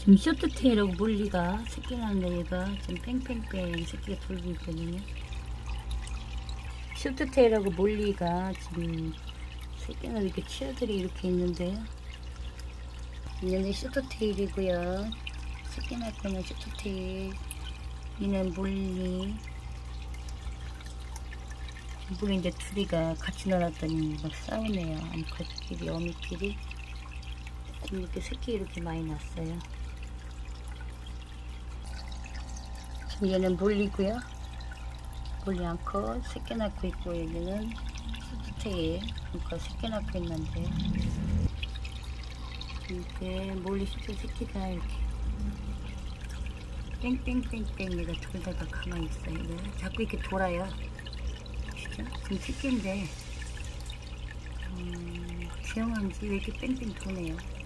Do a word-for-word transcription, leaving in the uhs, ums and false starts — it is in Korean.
지금 쇼트테일하고 몰리가 새끼 낳는데 얘가 지금 뺑뺑뺑 새끼가 돌고 있거든요. 쇼트테일하고 몰리가 지금 새끼는 이렇게 치어들이 이렇게 있는데요. 얘는 쇼트테일이고요. 새끼 낳을 거는 쇼트테일. 얘는 몰리. 이번에 이제 둘이가 같이 놀았더니 막 싸우네요. 암컷끼리, 어미끼리. 이렇게 새끼 이렇게 많이 났어요. 지금 얘는 몰리고요. 몰리 암컷 새끼 낳고 있고, 여기는 쇼트테일 암컷 새끼 낳고 있는데, 이렇게 몰리 쇼트 새끼가 이렇게 뺑뺑뺑뺑 얘가 돌다가 가만히 있어요. 이거 자꾸 이렇게 돌아요. 지금 새끼인데 음, 귀여운지 왜 이렇게 뺑뺑 도네요.